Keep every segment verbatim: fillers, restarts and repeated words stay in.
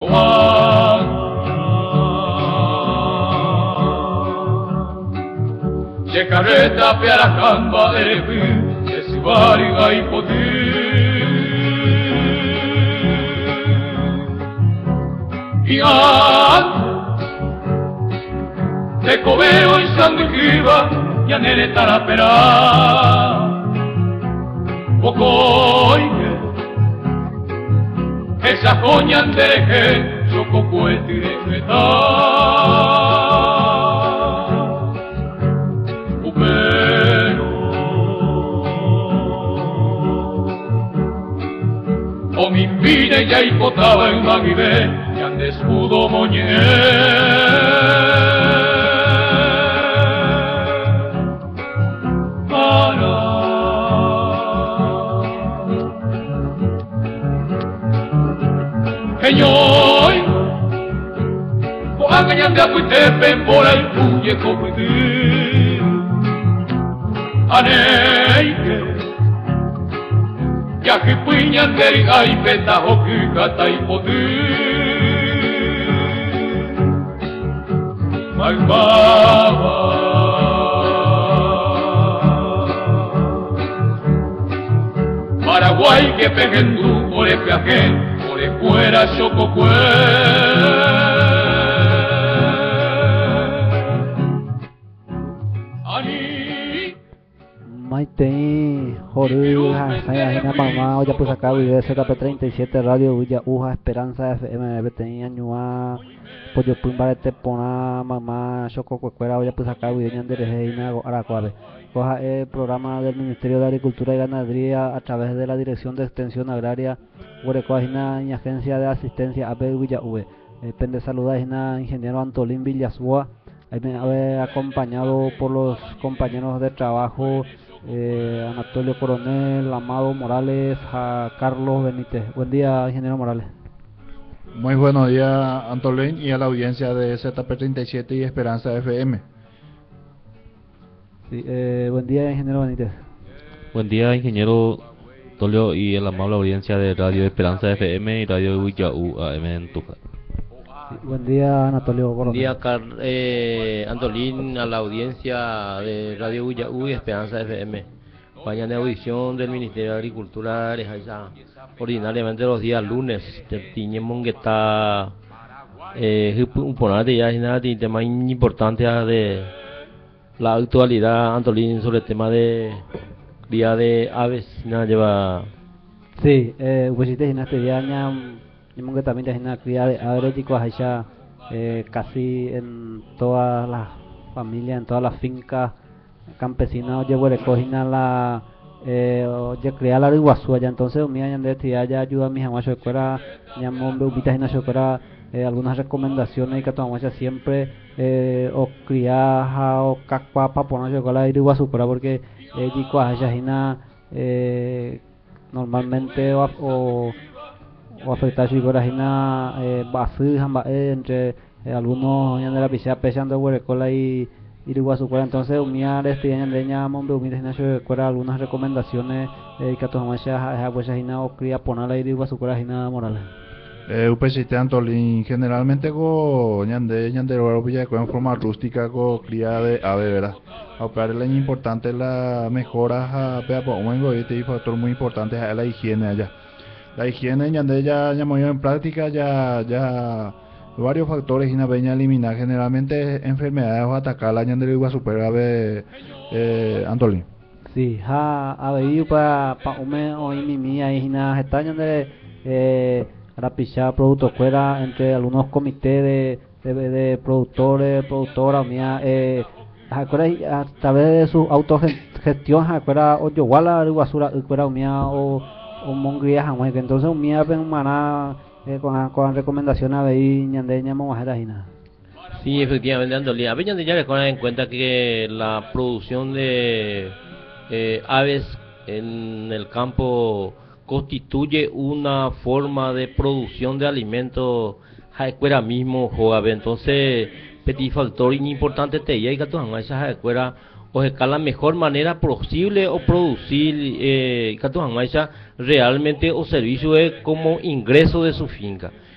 Se carreta piara camba erebu, se sibari gai podu. Y antes de cobeo y sandiquiva, ya nere tarapera. Pocoike, esa coña andereje, choco cueti de creta. Upero, o mi vine ya hipotaba en Maguibé, ya ande escudo moñé. Señor, o angañan de acuitepen por el cuye copuitín. Aneike, ya que puñan de rigai petajo que cata y potín. Malvaba, Paraguay que peguen du por el peaje. Fuera chococue. Ani. Maite, Jorge, Jaina Mamá, hoy ya puse acá video Z P treinta y siete Radio Villa Uja Esperanza F M, Betenia Ñua, Pollo Pumbarete Pona, Mamá, Chococuecuera, hoy ya puse acá video Ñandere Reina Aracuave. Coja el programa del Ministerio de Agricultura y Ganadería a través de la Dirección de Extensión Agraria Huerecoajina y Agencia de Asistencia A P Villa V. Eh, Pende saluda a ingeniero Antolín Villasboa, ahí me ha acompañado por los compañeros de trabajo eh, Anatolio Coronel, Amado Morales, a Carlos Benítez. Buen día, ingeniero Morales. Muy buenos días, Antolín, y a la audiencia de Z P treinta y siete y Esperanza F M. Sí, eh, buen día, ingeniero Benítez. Buen día, ingeniero Tolio y el amable audiencia de Radio Esperanza F M y Radio Huillaú A M en Tuca. Sí, buen día, Anatolio Coronel. Buen día, Car eh, Antolín, a la audiencia de Radio Huillaú y Esperanza F M. Vayan de audición del Ministerio de Agricultura, ordinariamente los días lunes. Teníamos que estar eh, un ponate ya es tema importante de la actualidad, Antolín, sobre el tema de cría de aves. Nada lleva. Sí, eh, pues si te este día que también te una cría de aves y allá eh, casi en todas las familias, en todas las fincas campesinas, llevo recogina la eh, ya cría la iguazú allá. Entonces mi año de este ya ayuda a mis amigos de escuela, llamó bebitas en la escuela. Eh, algunas recomendaciones y que tomamos siempre eh, o criaja o cacua para poner chocolate y igual supera porque eh, eh, normalmente o, o, o afectar si corajina eh, entre eh, algunos de la piscina pesando huerecola y igual supera. Entonces umiar este año de ñamón de humildes en la algunas recomendaciones eh, que tomamos ya o cría ponerla y igual supera Morales. Eh, upesiste Antolín, generalmente go ñande ñande villa en forma rústica go cría de ave, ¿verdad? A operar la importante la mejora a peapo un este factor muy importante es la higiene allá. La higiene ñande ya ya muy en práctica ya ya varios factores y una peña eliminar generalmente enfermedades o atacar la ñande igual super ave eh, Antolín. Sí, ha ave para pa ume o mi mía y na estañan de eh rapichar productos fuera entre algunos comités de, de, de productores, productoras, mía, eh, a través de su autogestión, acuerda o yoguala, basura, acuerda mía o o mongría jamás, que entonces mía ven maná eh, con con recomendaciones a ver ñandeña mamajera y nada. Sí, efectivamente, Antolín. A veces ya les ponen en cuenta que la producción de eh, aves en el campo constituye una forma de producción de alimentos jaecuera mismo joven. Entonces petit factor importante te y que todas esas jaecuera o de la mejor manera posible o producir eh, realmente o servicio es como ingreso de su finca.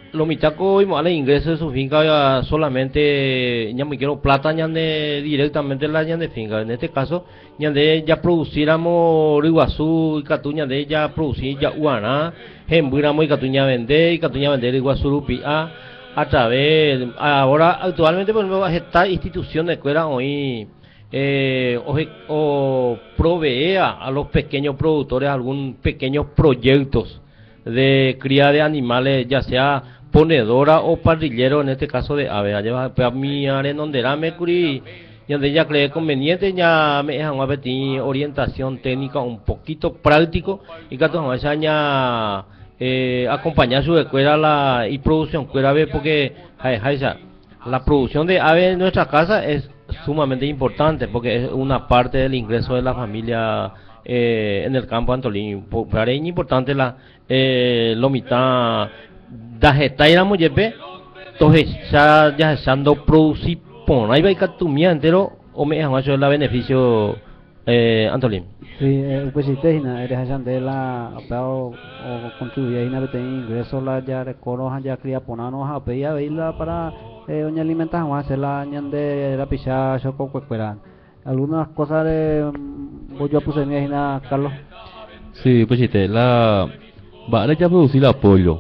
lo mitaco y males ingresos de su finca ya solamente ya me quiero plata ya de directamente la ya de finca. En este caso ya de ya produciéramos Iguazú y Catuña de ya producir ya uana, hembuiramos y Catuña vender y Catuña vender Iguazú Rupia a través ahora actualmente por ejemplo esta institución de escuela hoy eh, o, o provee a los pequeños productores algún pequeños proyectos de cría de animales, ya sea ponedora o parrillero, en este caso de ave. Allá a mi área donde era me curi, donde ya cree conveniente, ya me dejan a pedir orientación técnica un poquito práctico y que todos ya eh, acompañar su escuela la y producción cuera ave porque hay, hay, la producción de ave en nuestra casa es sumamente importante porque es una parte del ingreso de la familia eh, en el campo Antolín. Para es importante la eh, lo mitad da getaira moyepe entonces ya ya estando producir pon ahí va y catumia entero o me han hecho la beneficio eh, Antolín. Sí, pues si te hina eres allá de la apao o contribuye hina bete ingreso la ya recoro ya cría ponano a pedir veila para eh oña alimentación a hacer la ñande la picha choco cuecueran. Algunas cosas de voy yo puse mi hina Carlos. Sí, pues si te la vale ya producir el apoyo.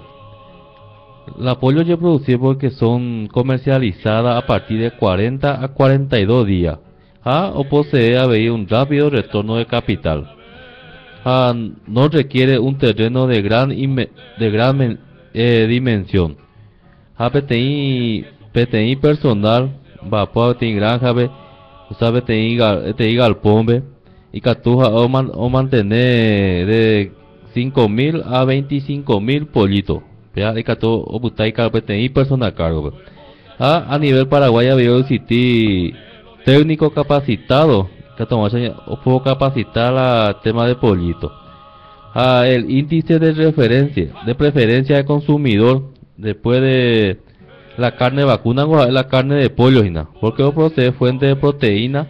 El apoyo ya producir porque son comercializadas a partir de cuarenta a cuarenta y dos días. ¿Ah? O posee haber un rápido retorno de capital. ¿Ah? No requiere un terreno de gran de gran eh, dimensión. ¿Ah? P T I P T I personal va a tener granja, sabe P T I galpón y catuja o, man, o mantener de cinco mil a veinticinco mil pollitos. Ya y catu o butai P T I personal cargo. ¿Ah? A nivel Paraguay había existir técnico capacitado que o puedo capacitar el tema de pollito. Ah, el índice de referencia de preferencia de consumidor después de la carne vacuna es la carne de pollo, porque procede fuente de proteína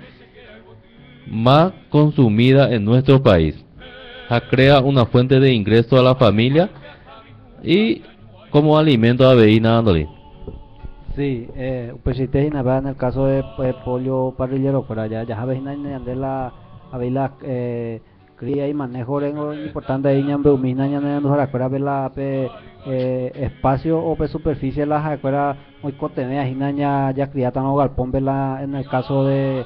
más consumida en nuestro país. Ah, crea una fuente de ingreso a la familia y como alimento a veína dándole. Sí, eh, pues si te en el caso de pues, pollo parrillero, por allá ya sabes de la la eh, cría y manejo es importante ahí en Beumina en la fuera ver la eh, espacio o pe superficie la escuela muy cotenea ya ya cría tan o galpón verla en el caso de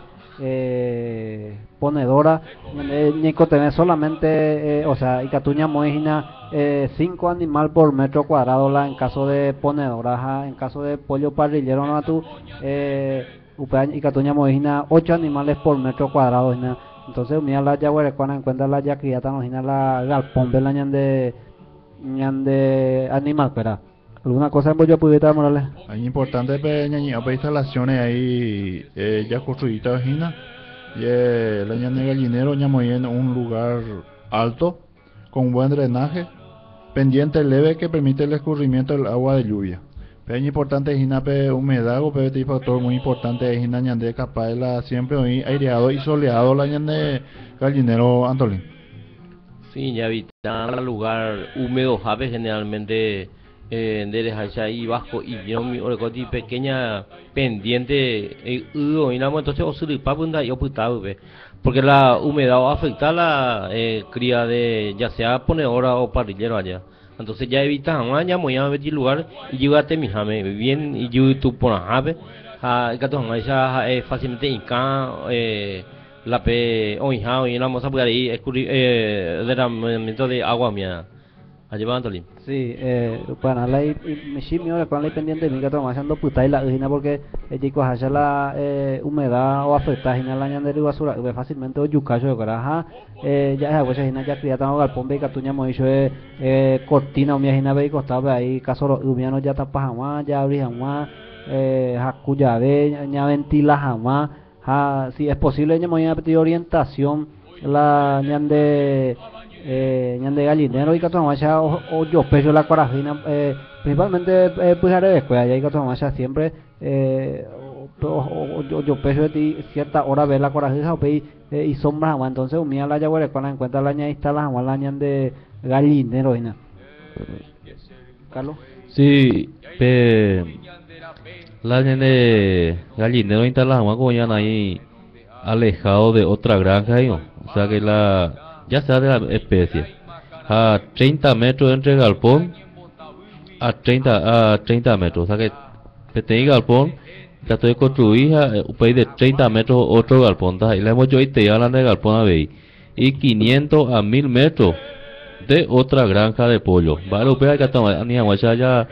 eh, ponedora ni cotenea solamente eh, o sea y catuña moejina Eh, cinco animal por metro cuadrado la en caso de ponedora, ja, en caso de pollo parrillero no tú eh, y catuña mojina ocho animales por metro cuadrado ¿no? Entonces mira la ya cuando encuentra la ya criata mojina la galpón de la ñan de ñan de animal pero alguna cosa en pollo pudiera Morales. Es importante pe ñañi pe instalaciones ahí eh, ya construidas mojina y eh, la ñan de gallinero ñamo en un lugar alto con buen drenaje pendiente leve que permite el escurrimiento del agua de lluvia. Es importante es humedad o es un factor muy importante es ñande capaz de la siempre hoy aireado y soleado la ñande gallinero Antolín. Sí, ya evitar lugar húmedo jave generalmente eh, de dejarse ahí bajo y yo mi orcoti pequeña pendiente eh, y nada entonces o se papunda y oputado porque la humedad afecta la eh, cría de ya sea ponedora o parrillero allá. Entonces ya evita jamás ya voy a ver el lugar y llévate mi jame bien y yo tú por jave a gato jamás ya eh, fácilmente inca eh, la pe hoy ja hoy la vamos a poder ahí escurrir eh, derramamiento de agua mía allá va Antolín. Sí, eh, bueno, la y me chimio la cual hay pendiente mi gato más ando puta y la ujina porque el chico hace la eh, humedad o afecta en la ñan de basura ve fácilmente o yucayo de caraja eh ya esa cosa hina ya cría tan galpón be catuña mo hizo eh cortina o mi hina be costaba ahí caso los humianos ya tapa jamás ya abrí jamás eh jacuya ve ña ventila jamás ja si es posible ña mo a pedir orientación la ñan de eh ñan de gallinero y cato más o, o yo peso la corajina eh principalmente eh, pues haré después allá y cato más siempre eh o, o, o yo peso de ti cierta hora ver la corajina o pe eh, y sombra agua entonces umía la ya cuando encuentra la ña instala la ñan de gallinero hina. Carlos. Sí, pe la de gallinero instalamos como ya ahí alejado de otra granja, ¿no? O sea que la ya sea de la especie a treinta metros entre galpón a treinta a treinta metros, o sea que este galpón trató de construir un país de treinta metros otro galpón, y le hemos hecho y hablan de galpón a ver y quinientos a mil metros de otra granja de pollo. Vale, pero que tomar ni agua ya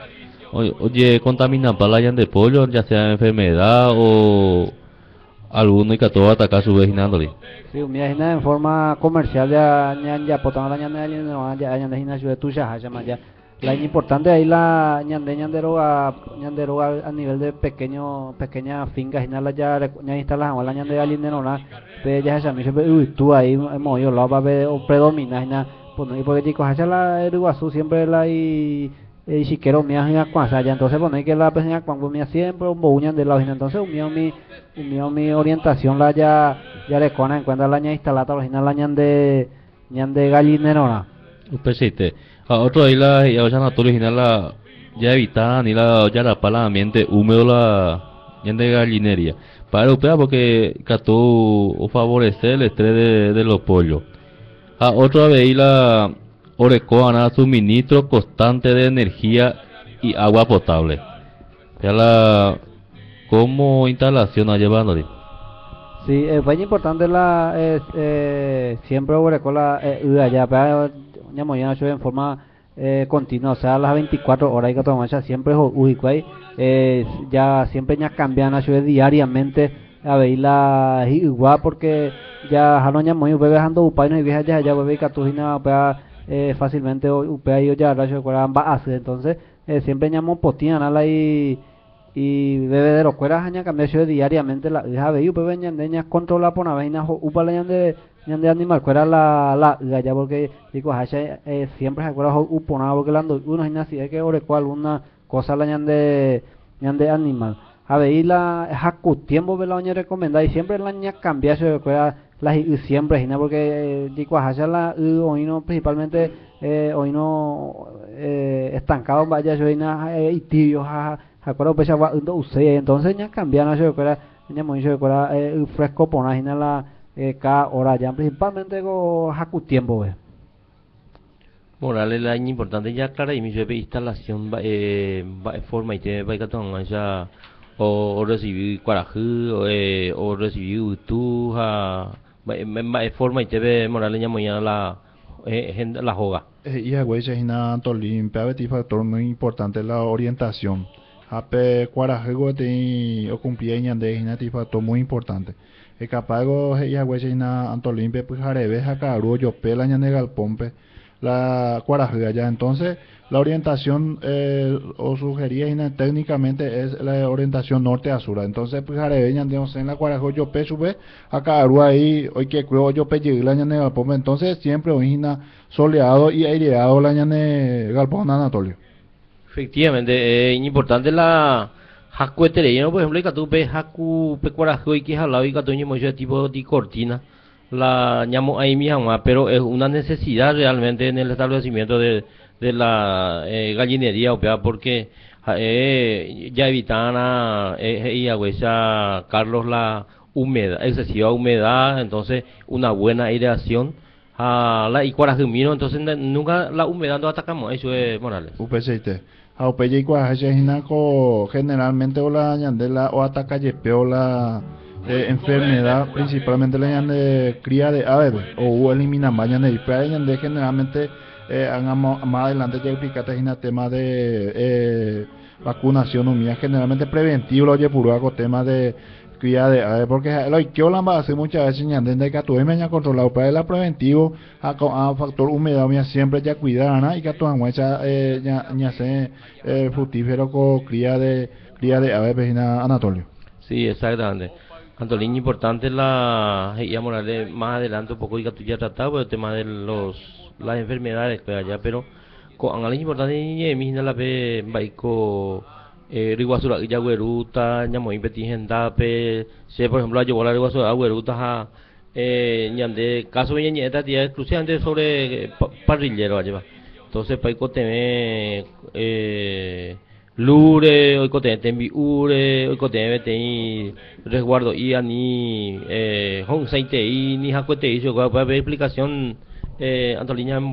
oye contaminan palayan de pollo, ya sea enfermedad o alguno y que todo atacar su vejinándole. Sí, mi ajena en forma comercial ya ya ya potando la ñande ya ya ya de de tuya ya ya la importante ahí la ñande ñandero a ñandero a nivel de pequeño pequeña finca la ya ya instala la ñande de alguien no la pe ya se me siempre uy tú ahí hemos yo la va a ver o predomina na pues no porque chicos allá la eruazu siempre la y y si quiero mi ajena cuanza ya entonces bueno hay que la pequeña cuando me siempre un boñan de la ajena entonces un mío mi un mío mi orientación la ya ya le cona en cuenta la ña instalada la ajena la ñande ñande gallinero Upesite. A otro ahí la ya ya no original la ya evitan ni la ya la pala ambiente húmedo la ñande gallinería. Para upea porque cató o favorecer el estrés de, de los pollos. A otra vez la orecoana suministro constante de energía y agua potable. Ya la como instalación a llevándole. Sí, es muy importante la es eh, siempre orecola eh, allá para ya mañana yo en forma eh, continua, o sea las veinticuatro horas que tomamos ya siempre uy eh, ya siempre ya cambian a yo diariamente a ver la igual porque ya no ya muy bebejando upay no y vieja ya ya bebe catujina para eh, fácilmente upea yo ya rayo curan va hace entonces eh, siempre llamo potiana la y y bebedero cuera haña cambia yo diariamente la hija ve yo bebe ñandeña controla por una vaina upa la ñande ñande animal cuera la la ya porque digo hacha eh, siempre se acuerda upona porque la uno es así es que ore cual una cosa la ñande ñande animal a ver la jacu tiempo ve la oña recomendada y siempre la ña cambia yo cuera la siempre gina porque digo hacha la hoy no principalmente eh, hoy no eh, estancado vaya yo eh, y tibio ja acuerdo pues ya va usted entonces ya cambian yo cuera ya muy yo cuera eh, fresco por una la eh, cada hora ya principalmente go jacu tiempo ve Morales la importante ya clara y mi jefe instalación va eh va forma y te va a catar ya o, o recibir cuarajú o, eh, o recibir tu ha va forma y te ve Morales ya mañana la eh, la joga eh, y a güey se hina tolín pe factor muy importante la orientación ape cuarajú te o cumplir ñande hina factor muy importante e capago ya güey se hina antolín pe pues jarebe jacaru yo pela ñande galpompe la cuarajú allá entonces la orientación eh, o sugería técnicamente es la orientación norte a sur entonces pues jarebeña en la cuarajú yo pe sube acá ahí hoy que creo yo pe la ñane galpón entonces siempre origina soleado y aireado la ñane galpón Anatolio. Efectivamente es eh, importante la jacu etereno por ejemplo que tú pe jacu pe cuarajú y que jalado y que tú mucho tipo de cortina la llamo ahí mi jamás pero es una necesidad realmente en el establecimiento de de la eh, gallinería o sea porque eh, ya evitan a eh, y a Carlos la humedad excesiva humedad entonces una buena aireación a la y cuarajumino entonces nunca la humedad no atacamos eso es Morales upct a upeye y cuarajú generalmente o la ñandela o ataca yepeo la Eh, enfermedad principalmente la ñande cría de aves o eliminan bañan de ñande generalmente eh, hagamos más adelante ya explicate en el tema de eh, vacunación humana generalmente preventivo oye puro hago tema de cría de aves porque lo que la va a hacer muchas veces ñande de que tu me controlado para el preventivo a, a factor humedad mía siempre ya cuidar y que tu mucha eh, ya ya se eh, fructífero con cría de cría de aves vecina Anatolio. Sí, exactamente. Antolín, importante la ya Morales más adelante un poco y que tú ya tratado el tema de los las enfermedades pues allá pero con análisis importante y mi la pe baico eh riguasura ya gueruta ñamo impeti gendape se por ejemplo llevó la riguasura gueruta a eh ñande caso ñeñeta tía exclusivamente sobre parrillero allá Entonces, para el eh, Lure, hoy cote tembi ure, hoy cote te resguardo y ani eh hong sai te ni hakuete yo para ver explicación eh Antolina